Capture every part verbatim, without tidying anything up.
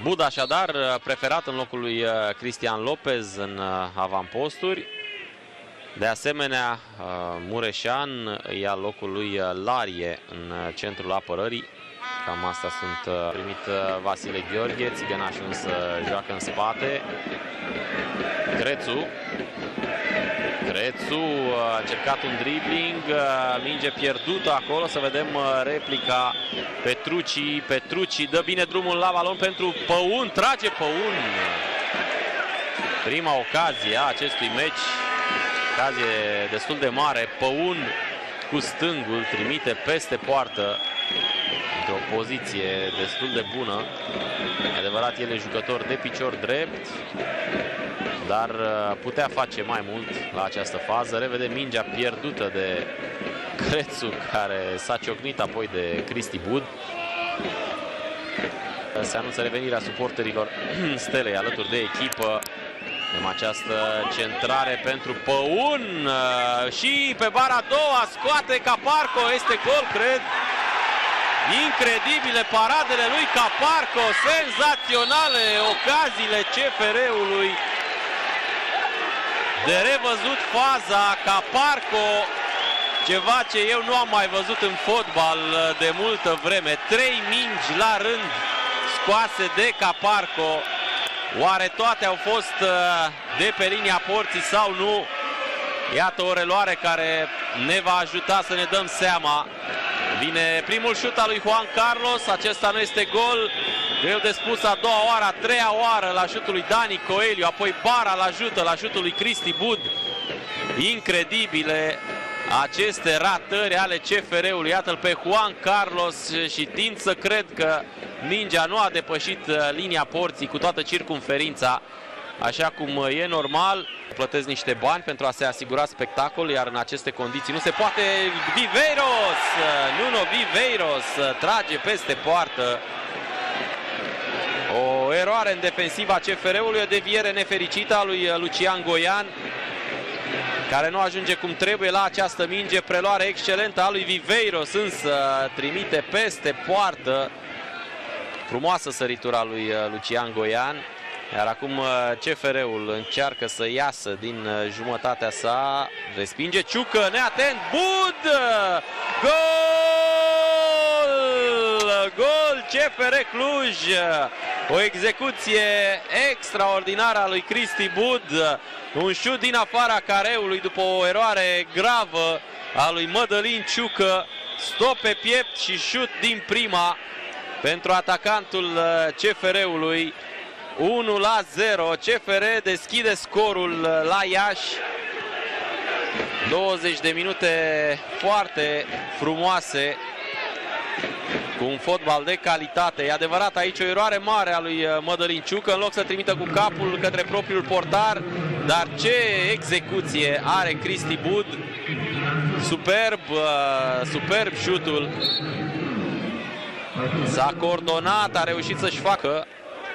Bud așadar preferat în locul lui Cristian Lopez în avamposturi. De asemenea, Mureșan ia locul lui Larie în centrul apărării. Cam asta sunt primit Vasile Gheorghe, Țigănașul însă joacă în spate. Crețu. Crețu a încercat un dribbling, minge pierdută acolo, să vedem replica Petrucci. Petrucci dă bine drumul la balon pentru Păun, trage Păun. Prima ocazie a acestui meci, ocazie destul de mare. Păun cu stângul trimite peste poartă într-o poziție destul de bună. E adevărat, el e jucător de picior drept, dar putea face mai mult la această fază. Revedem mingea pierdută de Crețu, care s-a ciocnit apoi de Cristi Bud. Se anunță revenirea suporterilor Stelei alături de echipă. Avem această centrare pentru Păun și pe bara a doua scoate Caparco. Este gol, cred. Incredibile paradele lui Caparco, senzaționale ocaziile C F R-ului. De revăzut faza, Caparco, ceva ce eu nu am mai văzut în fotbal de multă vreme. Trei mingi la rând scoase de Caparco. Oare toate au fost de pe linia porții sau nu? Iată o reluare care ne va ajuta să ne dăm seama. Vine primul șut al lui Juan Carlos, acesta nu este gol. Greu de spus a doua oară, a treia oară la șutul lui Dani Coelho, apoi bara îl ajută la șutul lui Cristi Bud. Incredibile aceste ratări ale C F R-ului. Iată-l pe Juan Carlos și tind să cred că mingea nu a depășit linia porții cu toată circumferința, așa cum e normal. Plătesc niște bani pentru a se asigura spectacol, iar în aceste condiții nu se poate. Viveiros, Nuno Viveiros trage peste poartă. O eroare în defensiva C F R-ului, o deviere nefericită a lui Lucian Goian, care nu ajunge cum trebuie la această minge. Preluare excelentă a lui Viveiros, însă trimite peste poartă. Frumoasă săritura lui Lucian Goian. Iar acum C F R-ul încearcă să iasă din jumătatea sa. Respinge Ciucă, neatent, Bud! Gol! Gol C F R Cluj! O execuție extraordinară a lui Cristi Bud. Un șut din afara careului după o eroare gravă a lui Mădălin Ciucă. Stop pe piept și șut din prima pentru atacantul C F R-ului. unu la zero, C F R deschide scorul la Iași. douăzeci de minute foarte frumoase, cu un fotbal de calitate. E adevărat, aici o eroare mare a lui Mădălin Ciucă, în loc să trimită cu capul către propriul portar. Dar ce execuție are Cristi Bud! Superb, superb șutul. S-a coordonat, a reușit să-și facă,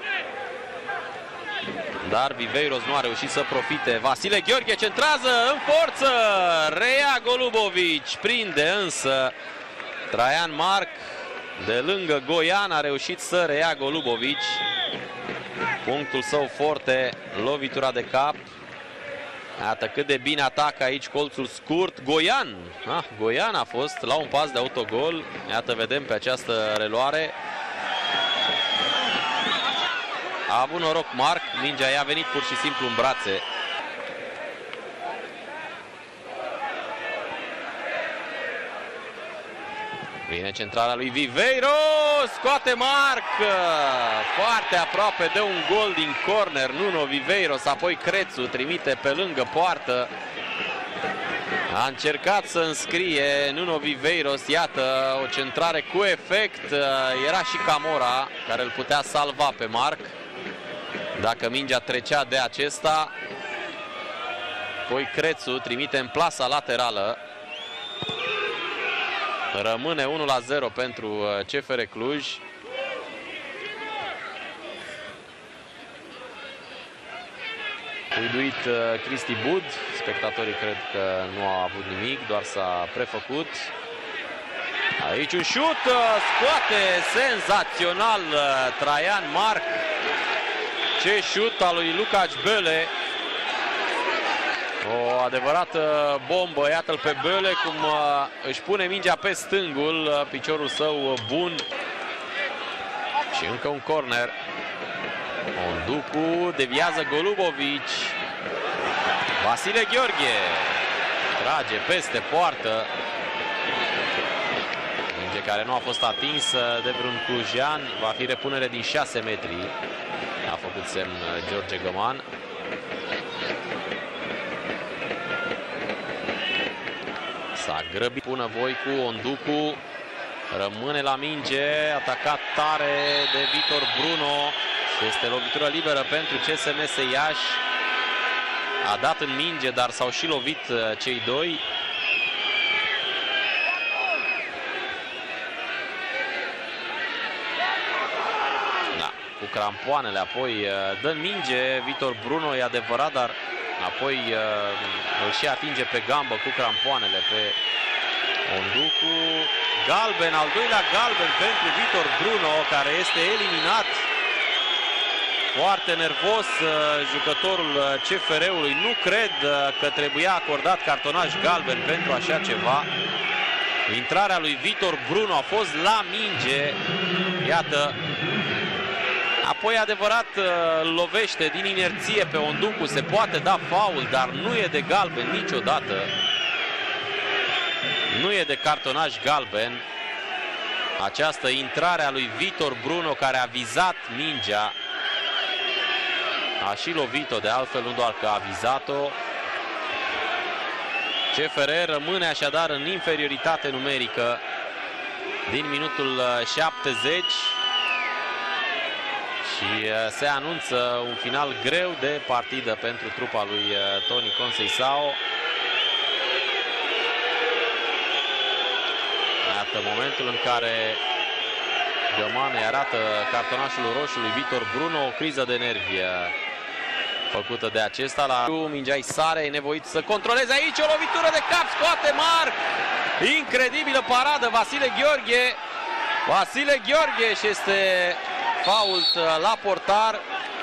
dar Viveiros nu a reușit să profite. Vasile Gheorghe centrează în forță, reia Golubovici, prinde însă Traian Marc. De lângă Goian a reușit să reia Golubovici. Punctul său forte, lovitura de cap. Iată cât de bine atacă aici colțul scurt. Goian, ah, Goian a fost la un pas de autogol. Iată, vedem pe această reluare. A avut noroc Marc, mingea i-a venit pur și simplu în brațe. Vine centrala lui Viveiro, scoate Marc, foarte aproape de un gol din corner. Nuno Viveiros, apoi Crețu trimite pe lângă poartă. A încercat să înscrie Nuno Viveiros, iată o centrare cu efect. Era și Camora care îl putea salva pe Marc dacă mingea trecea de acesta. Apoi Crețu trimite în plasa laterală. Rămâne unu la zero pentru C F R Cluj. Uiduit Cristi Bud. Spectatorii cred că nu au avut nimic, doar s-a prefăcut. Aici un șut, scoate senzațional Traian Marc. Ce șut al lui Lukács Böle. O adevărată bombă, iată-l pe Böle cum își pune mingea pe stângul, piciorul său bun. Și încă un corner. Onduku deviază Golubovic. Vasile Gheorghe trage peste poartă. Minge care nu a fost atinsă de vreun clujean. Va fi repunere din șase metri. A făcut semn George Găman. S-a grăbit. Pună voi cu Onduku. Rămâne la minge. Atacat tare de Vitor Bruno. Și este lovitură liberă pentru C S M S Iași. A dat în minge, dar s-au și lovit cei doi. Da, cu crampoanele apoi dă în minge Vitor Bruno, e adevărat, dar apoi îl și atinge pe gambă cu crampoanele pe Onduku. Galben, al doilea galben pentru Vitor Bruno, care este eliminat. Foarte nervos jucătorul C F R-ului. Nu cred că trebuia acordat cartonaj galben pentru așa ceva. Intrarea lui Vitor Bruno a fost la minge. Iată. Apoi adevărat îl lovește din inerție pe Onduku. Se poate da faul, dar nu e de galben niciodată. Nu e de cartonaj galben. Această intrare a lui Vitor Bruno, care a vizat mingea. A și lovit-o de altfel, nu doar că a vizat-o. C F R rămâne așadar în inferioritate numerică din minutul șaptezeci. Și se anunță un final greu de partidă pentru trupa lui Toni Conceição. Iată momentul în care Găman îi arată cartonașul roșu lui Vitor Bruno. O criză de nervi făcută de acesta. La mingea-i sare, e nevoit să controleze aici. O lovitură de cap, scoate Marc. Incredibilă paradă, Vasile Gheorghe. Vasile Gheorghe și este fault la portar.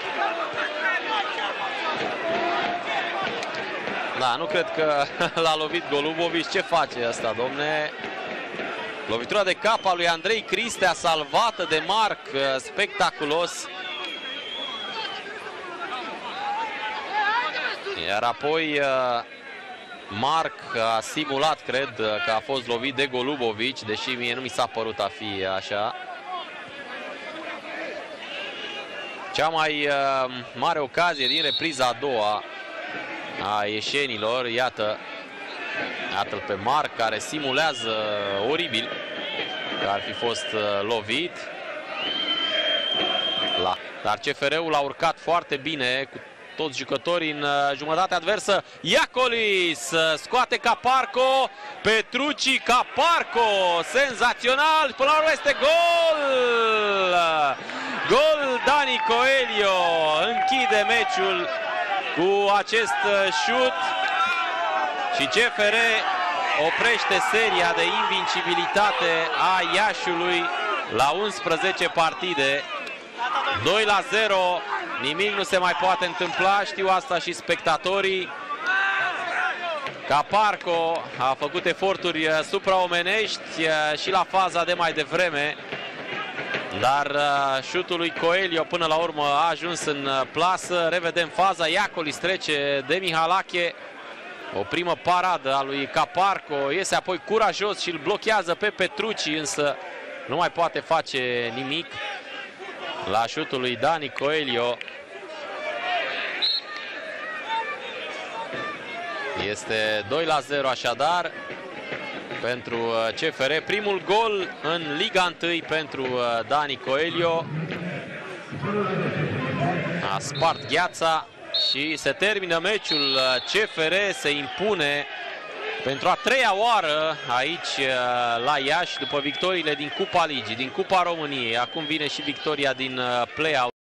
Da, nu cred că l-a lovit Golubovic. Ce face asta, domne? Lovitura de cap a lui Andrei Cristea, salvată de Marc, spectaculos. Iar apoi Marc a simulat, cred, că a fost lovit de Golubovic, deși mie nu mi s-a părut a fi așa. Cea mai mare ocazie din repriza a doua a ieșenilor, iată. Iată-l pe Marc, care simulează oribil că ar fi fost lovit. La. Dar C F R-ul a urcat foarte bine cu toți jucătorii în jumătatea adversă. Iacolis scoate Caparco. Petrucci, Caparco. Senzațional. Până la urmă este gol. Gol Dani Coelho. Închide meciul cu acest șut. Și C F R oprește seria de invincibilitate a Iașiului la unsprezece partide. doi la zero, nimic nu se mai poate întâmpla, știu asta și spectatorii. Caparco a făcut eforturi supraomenești și la faza de mai devreme, dar șutul lui Coelho până la urmă a ajuns în plasă. Revedem faza, Iacolis trece de Mihalache. O primă paradă a lui Caparco, iese apoi curajos și îl blochează pe Petrucci, însă nu mai poate face nimic la șutul lui Dani Coelho. Este doi la zero așadar pentru C F R. Primul gol în Liga unu pentru Dani Coelho. A spart gheața. Și se termină meciul. C F R se impune pentru a treia oară aici la Iași, după victoriile din Cupa Ligii, din Cupa României. Acum vine și victoria din play-out.